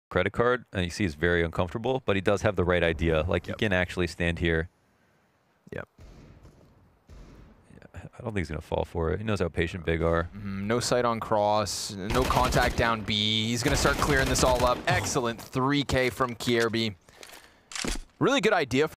credit card, and you see he's very uncomfortable, but he does have the right idea. Like, he can actually stand here. Yep. Yeah, I don't think he's going to fall for it. He knows how patient Big are. No sight on cross, no contact down B. He's going to start clearing this all up. Excellent 3K from Kjaerbye. Really good idea.